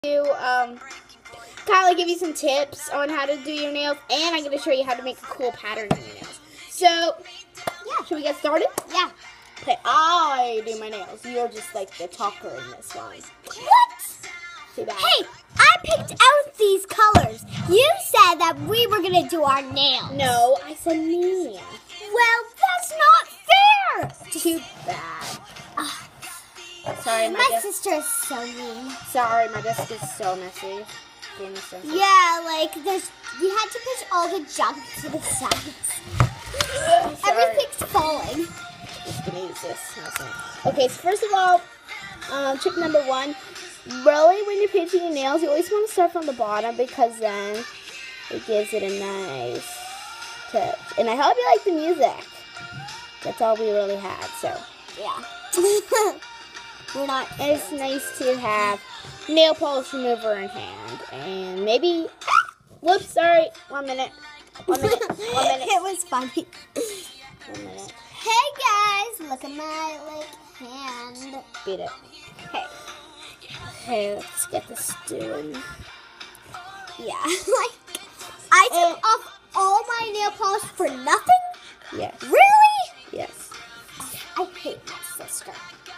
Kylie give you some tips on how to do your nails, and I'm going to show you how to make a cool pattern in your nails. So, yeah, should we get started? Yeah. Okay, I do my nails. You're just like the talker in this one. What? See that? Hey, I picked out these colors. You said that we were going to do our nails. No, I said me. Well, that's not fair. Too bad. Sorry, my sister is so mean. Sorry, my desk is so messy. Yeah, like we had to push all the junk to the sides. Everything's falling. Just gonna use this. Okay, so first of all, trick number 1. Really, when you're painting your nails, you always want to start from the bottom because then it gives it a nice touch. And I hope you like the music. That's all we really had. So yeah. It's nice to have nail polish remover in hand, and maybe. Whoops! Sorry. 1 minute. 1 minute. 1 minute. It was funny. 1 minute. Hey guys, look at my hand. Beat it. Okay. Okay, let's get this doing. Yeah. I took off all my nail polish for nothing. Yes. Really? Yes. I hate my sister.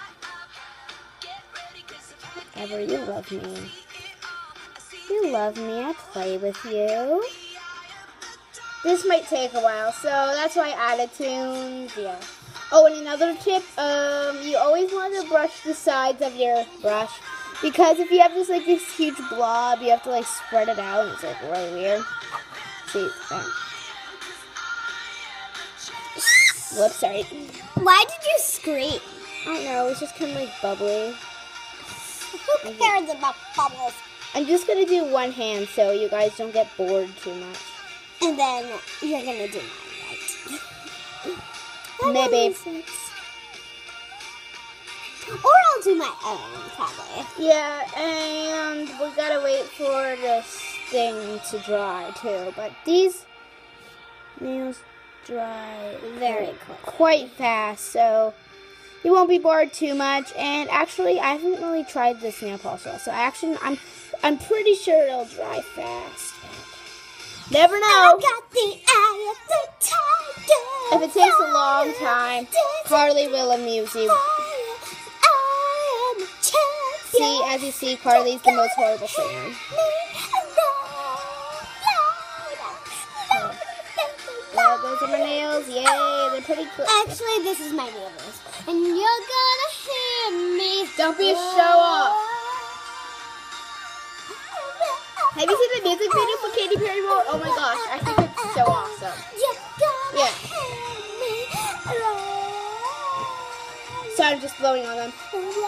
Ever, you love me. You love me. I play with you. This might take a while, so that's why I added tunes. Yeah. Oh, and another tip, you always want to brush the sides of your brush, because if you have this huge blob, you have to spread it out, and it's really weird. See. Whoops, sorry. Why did you scream? I don't know. It's just kind of bubbly. Who cares about bubbles? I'm just going to do one hand so you guys don't get bored too much. And then you're going to do mine, right? Maybe. Or I'll do my own, probably. Yeah, and we got to wait for this thing to dry, too. But these nails dry very quite fast, so you won't be bored too much. And actually, I haven't really tried this nail polish yet, so I'm pretty sure it'll dry fast. Never know. I got the eye of the tiger. If it takes a long time, Carly will amuse you. See, as you see, Carly's the most horrible singer. There goes my nails. Yay, they're pretty cool. Actually, this is my nails. And you're gonna hear me. Don't be a show-off. Have you seen the music video for Katy Perry Roll? Oh my gosh, I think it's so awesome. Yeah. So I'm just blowing on them.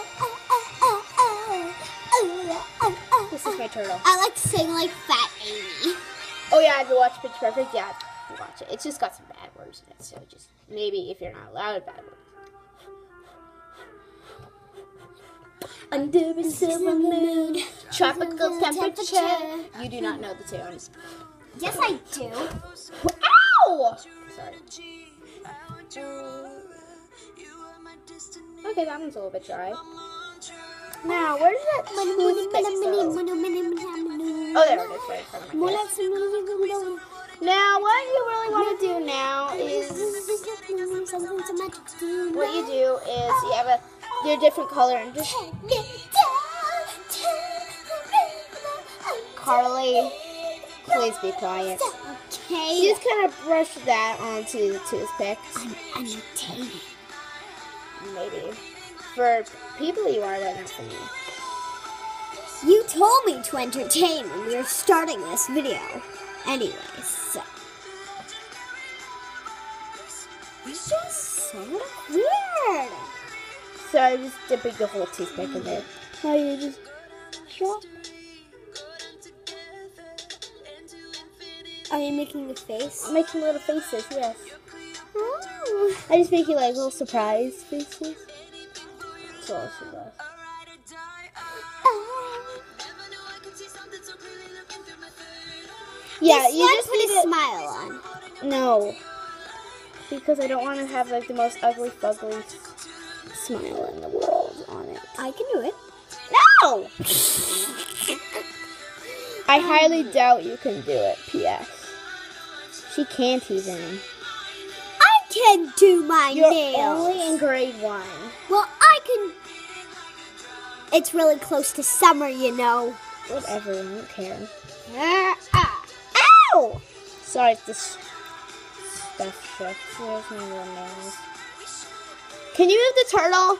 This is my turtle. I like to sing like Fat Amy. Oh yeah, have you watched Pitch Perfect? Yeah, watch it. It's just got some bad words in it, so just maybe if you're not allowed bad words. Under a silver moon, tropical temperature. You do not know the tunes. Yes, I do. Ow! Sorry. Okay, that one's a little bit dry. Now, where did that toothpick go? Oh, there it is, right in front of my face. Now, what you really want to do now is, what you do is you have your different color and just, Carly, please be quiet. Okay. You just kind of brush that onto the toothpick. I'm entertaining. Maybe. For people you are, but not for me. You told me to entertain when we were starting this video. Anyways, so. It's just so weird. So I'm just dipping the whole toothpick in there. How you just shop? Are you making a face? I'm making little faces, yes. Oh. I just make you little surprise faces. That's all she does. Yeah, you just put need a smile on. No, because I don't want to have the most ugly, fugly smile in the world on it. I can do it. No! I highly doubt you can do it, P.S. She can't even. I can do my You're nails. only in grade 1. Well, I can. It's really close to summer, you know. Whatever, I don't care. Ow! Sorry if this stuff shifts. There's my real nails. Can you move the turtle?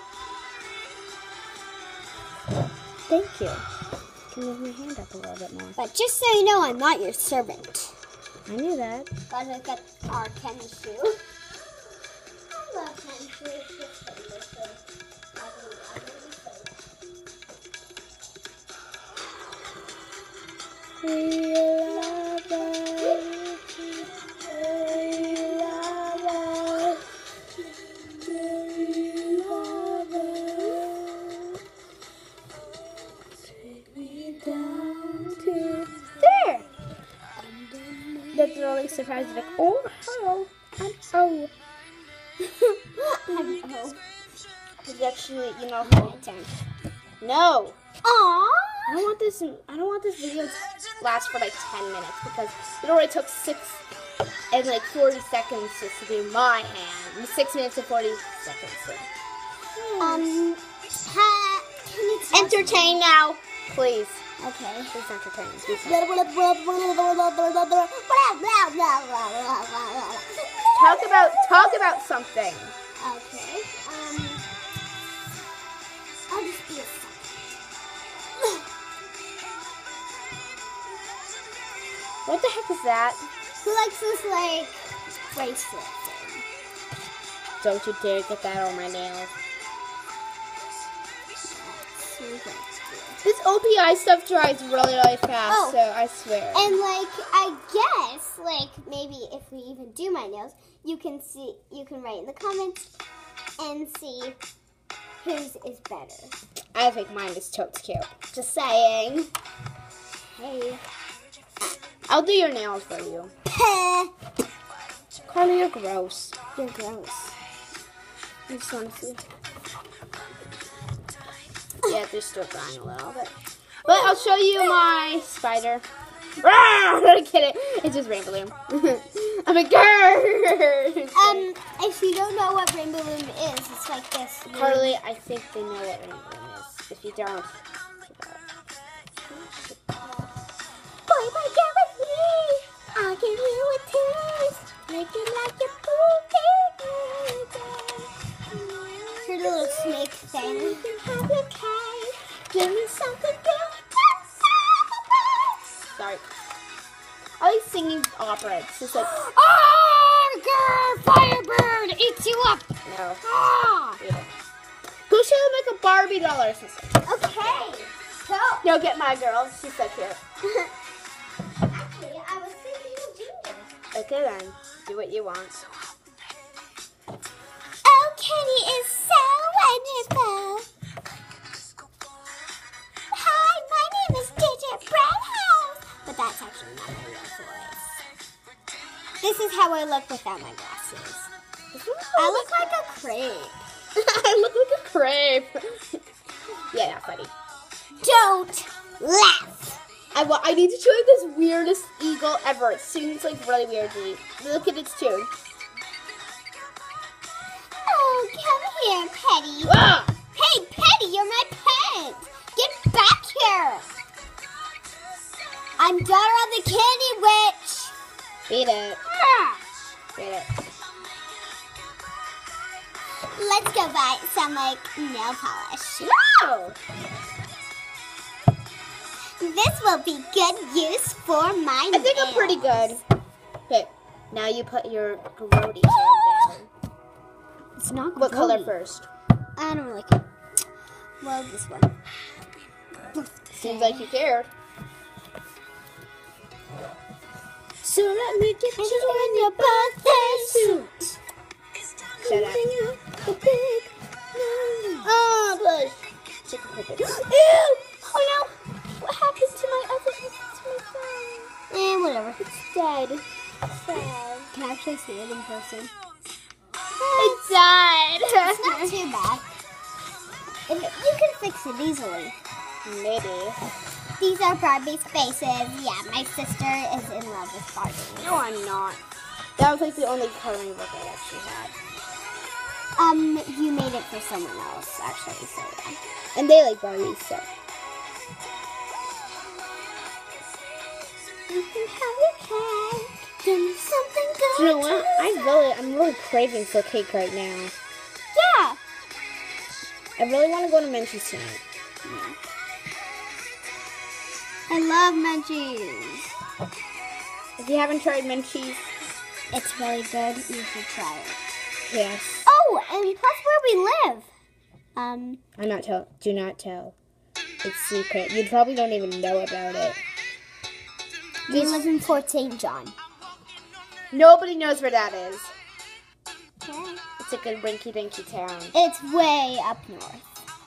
Thank you. Can you move my hand up a little bit more? But just so you know, I'm not your servant. I knew that. Gotta look at our tennis shoe. I love tennis shoes. We love us. We love us. We love us. Take me down to there. That's really surprised. Like, oh, hello. I'm O. I'm O. Because actually, you know, no. Aww. I don't want this video to last for like 10 minutes because it already took 6 and like 40 seconds just to do my hand. 6 minutes and 40 seconds. So. Can you Entertain now, please. Okay. Please entertain. Talk about something. Okay. I'll just be a second. What the heck is that? Who likes this, like, bracelet thing? Don't you dare get that on my nails. This OPI stuff dries really fast, so I swear. And, like, I guess, like, maybe if we even do my nails, you can write in the comments and see whose is better. I think mine is totes cute. Just saying. Hey. I'll do your nails for you. Carly, you're gross. You're gross. I just want to see. Yeah, they're still drying a little bit. But I'll show you my spider. I'm kidding. It's just Rainbow Loom. I'm a girl. If you don't know what Rainbow Loom is, it's like this. Carly, I think they know what Rainbow Loom is. If you don't, boy, my girl with me. I'll give you a taste. Make it like your boo. Her little snake thing. You can have your cake. Give me something good. sorry. I like singing opera. It's just like, Firebird eats you up. no. Ah. Yeah. Go show them like a Barbie doll or something. Okay. So, No, get my girl. She's so cute. actually, I was thinking of doing this. Okay then. Do what you want. Oh, Kenny is so wonderful. Hi, my name is Digit Brownhouse. But that's actually not my real voice. This is how I look without my glasses. I look like a crepe. I look like a crepe. Yeah, not funny. Don't laugh. I need to show you this weirdest eagle ever. It sings like really weirdly. Look at its tune. Oh, come here, Petty. Ah! Hey, Petty, you're my pet. Get back here. I'm daughter of the Candy Witch. Beat it. Ah. Beat it. Let's go buy some, like, nail polish. No! This will be good use for my I think I'm pretty good. Okay, now you put your grody hand down. It's not What color grody. first? I don't really care. Well, this one. Seems like you cared. So let me get you in your birthday suit. Shut up. Oh, bush. Chicken cricket. Ew! Oh no! What happened to my phone? Whatever. It's dead. Sad. Can I actually see it in person? It died. It's not too bad. You can fix it easily. Maybe. These are Barbie's faces. Yeah, my sister is in love with Barbie. No, I'm not. That was like the only coloring book I actually had. You made it for someone else, actually, so yeah. And they like Barbies, so. You can have your cake. Give me something good. You know what? I'm really craving for cake right now. Yeah. I really want to go to Menchie's tonight. Yeah. I love Menchie's. If you haven't tried Menchie's, it's really good. You should try it. yes. Oh, and plus where we live. Do not tell. It's secret. You probably don't even know about it. We live in Fort St. John. Nobody knows where that is. Okay. It's a good rinky-dinky town. It's way up north.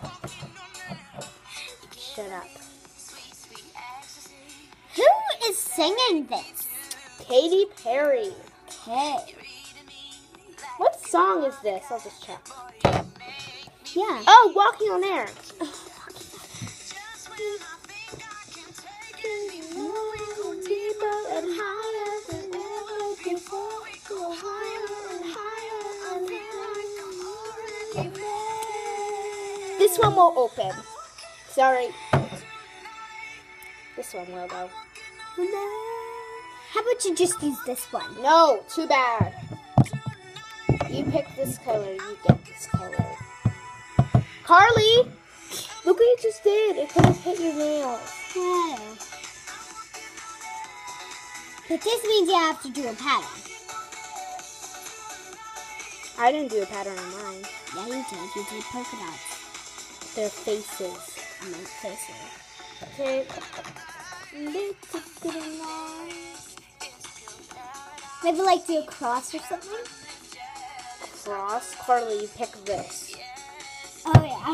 Shut up. Who is singing this? Katy Perry. Okay. What song is this? I'll just check. Yeah. Oh, Walking on Air. This one won't open. Sorry. This one will, though. How about you just use this one? No, too bad. You pick this color, you get this color. Carly! Look what you just did. It could have hit your nails. Yeah. But this means you have to do a pattern. I didn't do a pattern on mine. Yeah, you did. You did polka dots. They're faces. I meant faces. Okay. Maybe like do a cross or something? Cross. Carly, you pick this. Oh, yeah.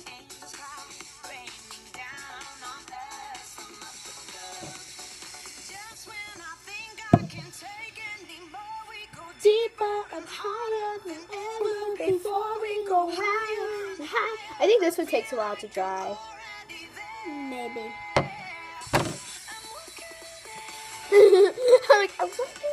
Deeper and higher than ever before we go higher and higher. I think this one takes a while to dry. Maybe. I'm like, I'm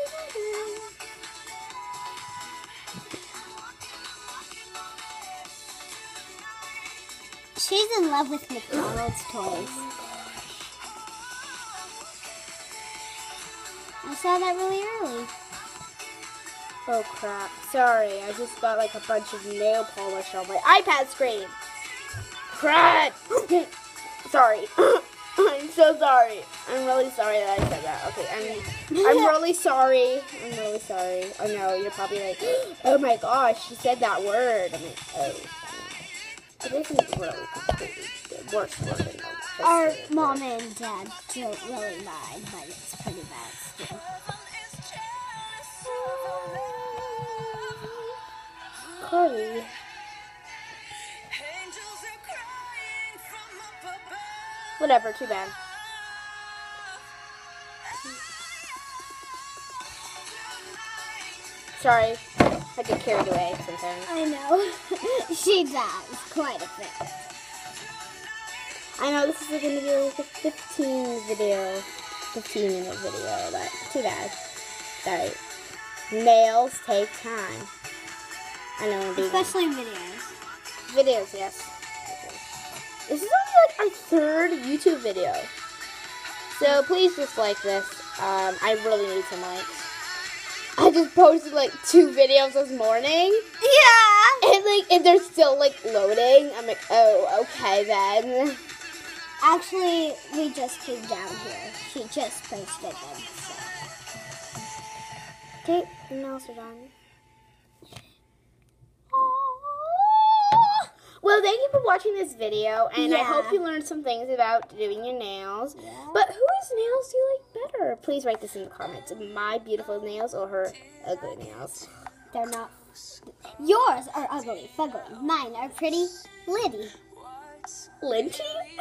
She's in love with McDonald's toys. I saw that really early. oh crap. Sorry, I just got like a bunch of nail polish on my iPad screen. Crap! Sorry. I'm so sorry. I'm really sorry that I said that. Okay, I'm really sorry. I'm really sorry. I know, you're probably like, oh my gosh, she said that word. I'm like, oh. It isn't really completely the worst word in the Our history. mom and dad don't really mind, but it's pretty bad still. Carly. Whatever, too bad. Sorry, I get carried away sometimes. I know. She does quite a bit. I know this is going to be like a 15-minute video, but too bad. Sorry. Nails take time. I know I'm being... Especially videos. Videos, yes. This is only like our third YouTube video. So please just like this. I really need some likes. I just posted like 2 videos this morning. Yeah. And they're still like loading. I'm like, oh, okay then. Actually, we just came down here. She just posted them. So. Okay, nails are done. Well, thank you for watching this video, and I hope you learned some things about doing your nails. Yeah. But whose nails do you like better? Please write this in the comments. My beautiful nails or her ugly nails? They're not. Yours are ugly, fuggly. Mine are pretty, litty. Lynchy?